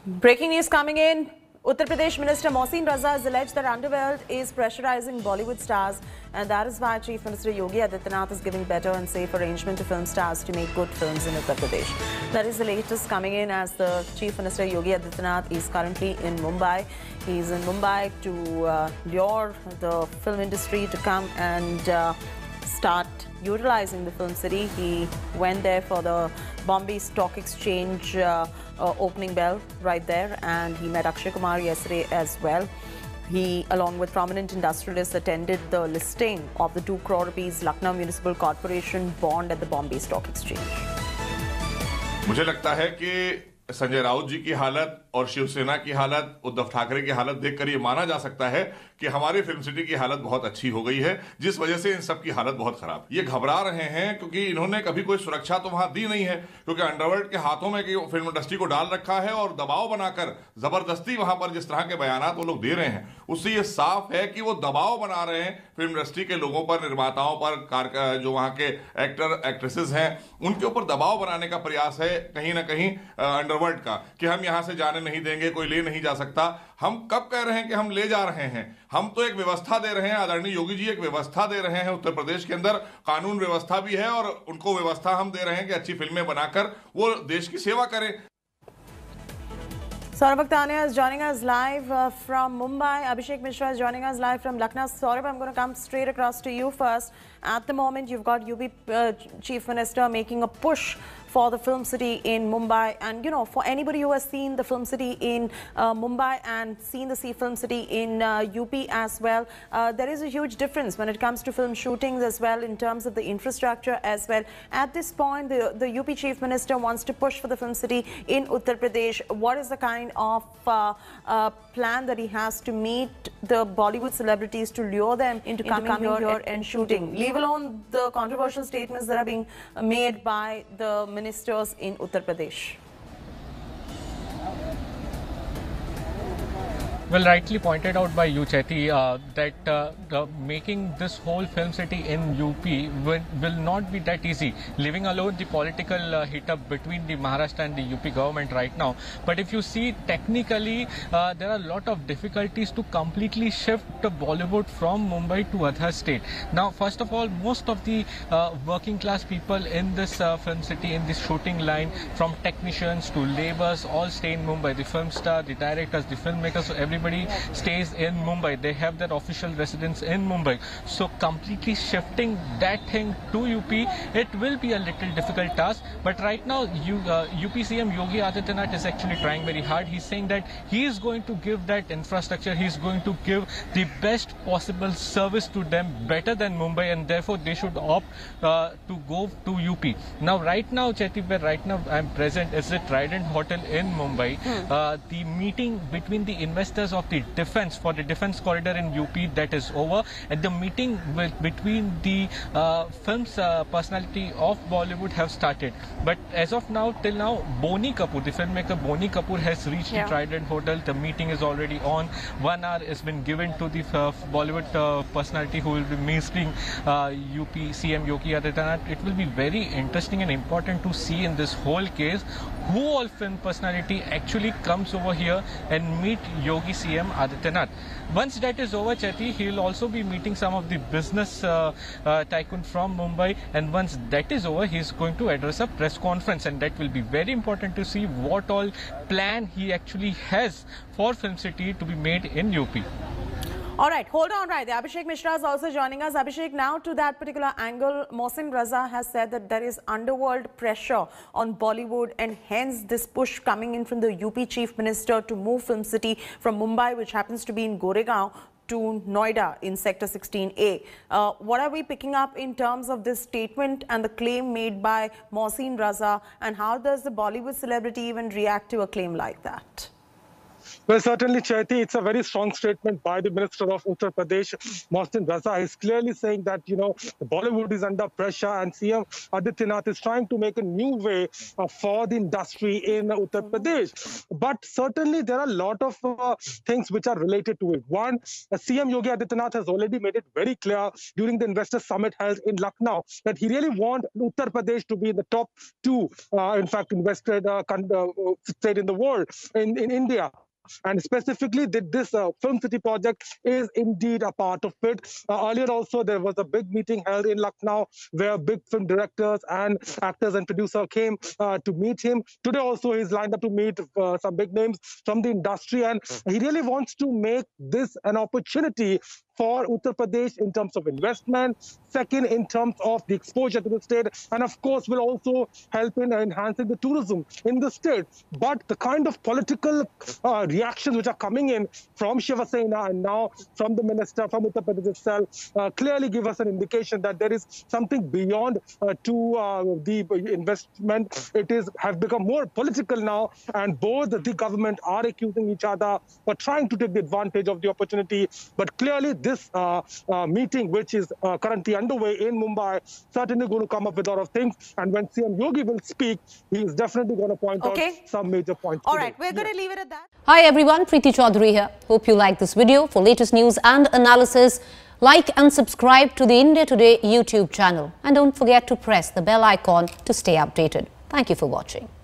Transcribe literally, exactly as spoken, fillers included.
Breaking news coming in. Uttar Pradesh Minister Mohsin Raza has alleged that underworld is pressurizing Bollywood stars, and that is why Chief Minister Yogi Adityanath is giving better and safe arrangement to film stars to make good films in Uttar Pradesh. That is the latest coming in as the Chief Minister Yogi Adityanath is currently in Mumbai. He is in Mumbai to uh, lure the film industry to come and uh, start utilizing the film city. He went there for the Bombay Stock Exchange uh, uh, opening bell right there, and he met Akshay Kumar yesterday as well. He, along with prominent industrialists, attended the listing of the two crore rupees Lucknow Municipal Corporation bond at the Bombay Stock Exchange. मुझे लगता है कि संजय राउत जी की हालत और शिवसेना की हालत, उद्धव ठाकरे की हालत देखकर ये माना जा सकता है कि हमारी फिल्म सिटी की हालत बहुत अच्छी हो गई है, जिस वजह से इन सब की हालत बहुत खराब। ये घबरा रहे हैं क्योंकि इन्होंने कभी कोई सुरक्षा तो वहां दी नहीं है, क्योंकि अंडरवर्ल्ड के हाथों में फिल्म इंडस्ट्री को डाल रखा है और दबाव बनाकर जबरदस्ती वहां पर जिस तरह के बयानात वो लोग दे रहे हैं, उससे ये साफ है कि वो दबाव बना रहे हैं फिल्म इंडस्ट्री के लोगों पर, निर्माताओं पर, जो वहां के एक्टर एक्ट्रेसेस हैं उनके ऊपर दबाव बनाने का प्रयास है कहीं ना कहीं अंडरवर्ल्ड का, कि हम यहां से जाने नहीं देंगे, कोई ले नहीं जा सकता। हम कब कह रहे हैं कि हम ले जा रहे हैं? हम तो एक व्यवस्था दे रहे हैं। आदरणीय योगी जी एक व्यवस्था दे रहे हैं। उत्तर प्रदेश के अंदर कानून व्यवस्था भी है और उनको व्यवस्था हम दे रहे हैं कि अच्छी फिल्में बनाकर वो देश की सेवा करें। Saurabh Akhtania is joining us live uh, from Mumbai. Abhishek Mishra is joining us live from Lucknow. Saurabh, I'm going to come straight across to you first. At the moment, you've got U P uh, Chief Minister making a push for the film city in Mumbai. And, you know, for anybody who has seen the film city in uh, Mumbai and seen the sea film city in uh, U P as well, uh, there is a huge difference when it comes to film shootings as well, in terms of the infrastructure as well. At this point, the, the U P Chief Minister wants to push for the film city in Uttar Pradesh. What is the kind of uh, uh, plan that he has to meet the Bollywood celebrities to lure them into, into coming, coming here, here and shooting, leave alone the controversial statements that are being made by the ministers in Uttar Pradesh? Well, rightly pointed out by you, Chaiti, uh, that uh, the making this whole film city in U P will, will not be that easy, leaving alone the political uh, hit-up between the Maharashtra and the U P government right now. But if you see technically, uh, there are a lot of difficulties to completely shift Bollywood from Mumbai to other state. Now, first of all, most of the uh, working class people in this uh, film city, in this shooting line, from technicians to laborers, all stay in Mumbai. The film star, the directors, the filmmakers, so every Everybody stays in Mumbai. They have their official residence in Mumbai. So completely shifting that thing to U P, it will be a little difficult task. But right now, you, uh, U P C M Yogi Adityanath is actually trying very hard. He's saying that he is going to give that infrastructure. He's going to give the best possible service to them, better than Mumbai, and therefore they should opt uh, to go to U P. Now, right now, Chaiti, where right now I'm present is the Trident Hotel in Mumbai. Hmm. Uh, the meeting between the investors of the defense for the defense corridor in U P, that is over, and the meeting with, between the uh, film's uh, personality of Bollywood have started. But as of now, till now, Boney Kapoor, the filmmaker Boney Kapoor, has reached yeah. the Trident Hotel. The meeting is already on. One hour has been given to the uh, Bollywood uh, personality who will be ministering uh, U P C M Yogi Adityanath. It will be very interesting and important to see in this whole case who all film personality actually comes over here and meet Yogi C M Adityanath. Once that is over, Chaiti, he will also be meeting some of the business uh, uh, tycoon from Mumbai, and once that is over, he is going to address a press conference, and that will be very important to see what all plan he actually has for Film City to be made in U P. All right, hold on right there. Abhishek Mishra is also joining us. Abhishek, now to that particular angle, Mohsin Raza has said that there is underworld pressure on Bollywood, and hence this push coming in from the U P Chief Minister to move Film City from Mumbai, which happens to be in Goregaon, to Noida in Sector sixteen A. Uh, what are we picking up in terms of this statement and the claim made by Mohsin Raza, and how does the Bollywood celebrity even react to a claim like that? Well, certainly, Chaiti, it's a very strong statement by the Minister of Uttar Pradesh, Mohsin Raza. He's clearly saying that, you know, Bollywood is under pressure and C M Adityanath is trying to make a new way uh, for the industry in Uttar Pradesh. But certainly, there are a lot of uh, things which are related to it. One, uh, C M Yogi Adityanath has already made it very clear during the investor summit held in Lucknow that he really wants Uttar Pradesh to be in the top two, uh, in fact, invested uh, state in the world, in, in India. And specifically, this uh, Film City project is indeed a part of it. Uh, earlier also, there was a big meeting held in Lucknow where big film directors and actors and producers came uh, to meet him. Today also, he's lined up to meet uh, some big names from the industry. And he really wants to make this an opportunity for Uttar Pradesh in terms of investment, second in terms of the exposure to the state, and of course will also help in enhancing the tourism in the state. But the kind of political uh, reactions which are coming in from Shiva Sena and now from the minister, from Uttar Pradesh itself, uh, clearly give us an indication that there is something beyond uh, to uh, the investment. It is have become more political now, and both the government are accusing each other for trying to take the advantage of the opportunity. But clearly, this uh, uh, meeting, which is uh, currently underway in Mumbai, certainly going to come up with a lot of things. And when C M Yogi will speak, he is definitely going to point okay. out some major points. All today. right, we're going to yeah. leave it at that. Hi everyone, Preeti Chaudhary here. Hope you like this video. For latest news and analysis, like and subscribe to the India Today YouTube channel. And don't forget to press the bell icon to stay updated. Thank you for watching.